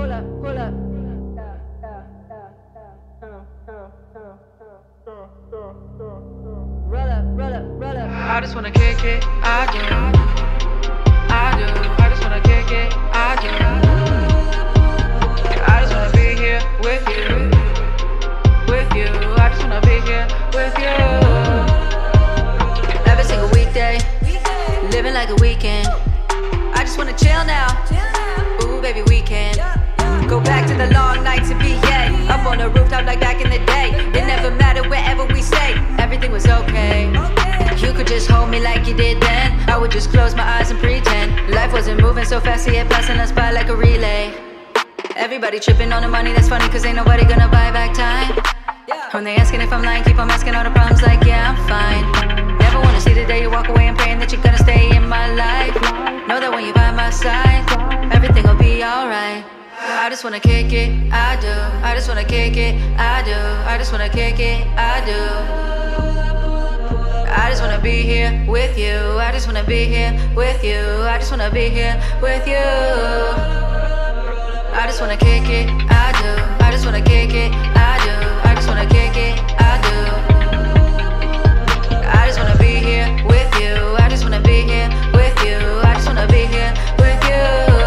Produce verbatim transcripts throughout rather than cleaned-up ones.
pull up, pull up. Roll up, roll up, roll up. I just wanna kick it, I do, I do. I just wanna kick it, I do. I just wanna be here with you, with you. I just wanna be here with you. Every single weekday, living like a weekend. I just wanna chill now, ooh baby weekend. Go back to the long nights in P A, up on the rooftop like back in the day. It never mattered wherever we stayed, everything was okay. You could just hold me like you did then. I would just close my eyes and pretend life wasn't moving so fast, see it passing us by like a relay. Everybody tripping on the money, that's funny cause ain't nobody gonna buy back time. When they asking if I'm lying, keep on asking all the problems like yeah, I'm fine. Never wanna see the day you walk away and praying that you're gonna stay in my life. Know that when you're by my side, everything will be alright. I just wanna kick it, I do. I just wanna kick it, I do. I just wanna kick it, I do. I just wanna be here with you. I just wanna be here with you. I just wanna be here with you. I just wanna kick it, I do. I just wanna kick it, I do. I just wanna kick it, I do. I just wanna be here with you. I just wanna be here with you. I just wanna be here with you.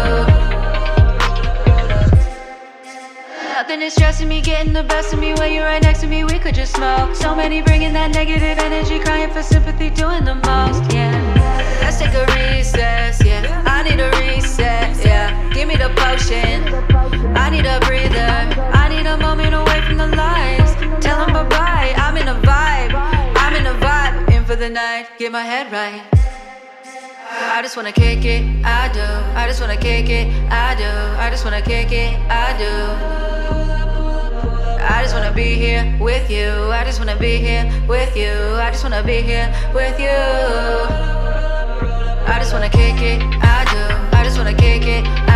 Nothing is stressing me, getting the best of me. When you're right next to me, we could just smoke. So many bringing that negative energy, crying for sympathy, doing the most, yeah. Let's take a recess, yeah. I need a reset, yeah. Give me the potion, I need a breather. I need a moment away from the lies. Tell them bye-bye, I'm in a vibe. I'm in a vibe, in for the night, get my head right. I just wanna kick it, I do. I just wanna kick it, I do. I just wanna kick it, I do. I just wanna be here with you. I just wanna be here with you. I just wanna be here with you. I just wanna kick it, I do. I just wanna kick it,